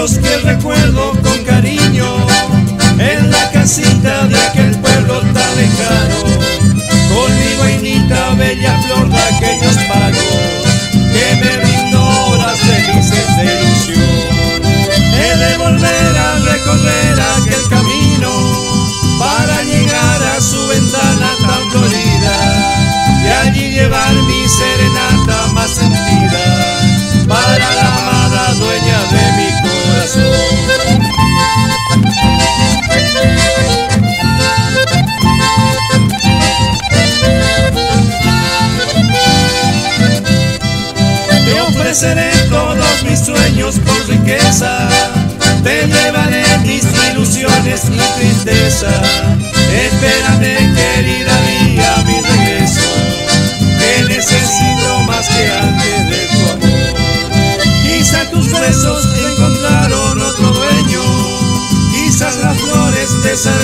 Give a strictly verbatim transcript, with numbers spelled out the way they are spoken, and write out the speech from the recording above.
momentos que recuerdo con cariño, en la casita de aquel pueblo tan lejano, con mi guainita, bella flor de aquellos pagos, que me brindó horas felices de ilusión. He de volver a recorrer aquel camino para llegar a su ventana tan florida, y allí llevar mi serenata más sentida para la amada dueña de mi corazón. Te ofreceré todos mis sueños por riqueza, te llevaré mis ilusiones y tristeza. Espérame, querida mía, mi regreso, que necesito más que antes de tu amor. Quizá tus besos encontraron otro dueño, quizás las flores de esa